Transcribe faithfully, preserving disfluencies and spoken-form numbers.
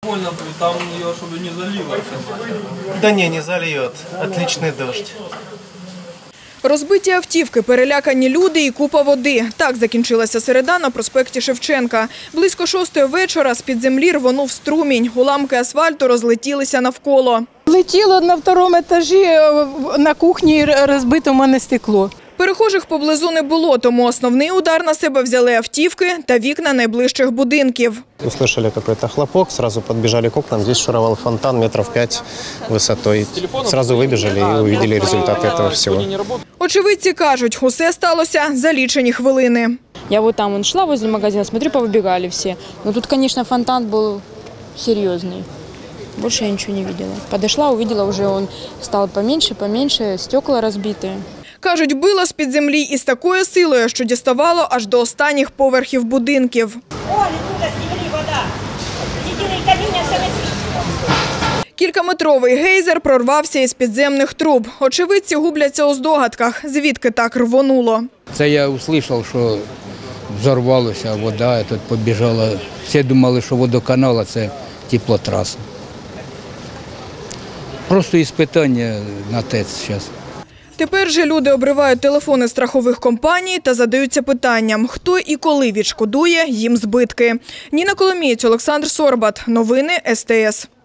Там ее, чтобы не залило. Да не, не зальет. Отличный дождь. Розбиті автівки, перелякані люди і купа води. Так закінчилася середа на проспекті Шевченка. Близько шостої вечора з-під землі рвонув струмінь. Уламки асфальту розлетілися навколо. Летіло на другому етажі, на кухні розбито в мене стекло. Перехожих поблизу не було, тому основний удар на себе взяли автівки та вікна найближчих будинків. Услышали какой-то хлопок, сразу подбежали к окнам. Здесь шуровал фонтан метров пять высотой. Сразу выбежали и увидели результат этого всего. Очевидці кажуть, усе сталося за лічені хвилини. Я вот там он шла возле магазина, смотрю, повыбегали все. Но тут, конечно, фонтан был серьезный. Больше я ничего не видела. Подошла, увидела, уже он стал поменьше, поменьше, стекла разбитые. Кажуть, било з-під землі із такою силою, що діставало аж до останніх поверхів будинків. Кількаметровий гейзер прорвався із підземних труб. Очевидці губляться у здогадках, звідки так рвонуло. Це я услышав, що взорвалася вода, тут побіжала. Всі думали, що водоканал – це теплотраса. Просто іспитання на ТЕЦ зараз. Тепер же люди обривають телефони страхових компаній та задаються питанням, хто і коли відшкодує їм збитки. Ніна Коломієць, Олександр Сорбат. Новини ес те ес.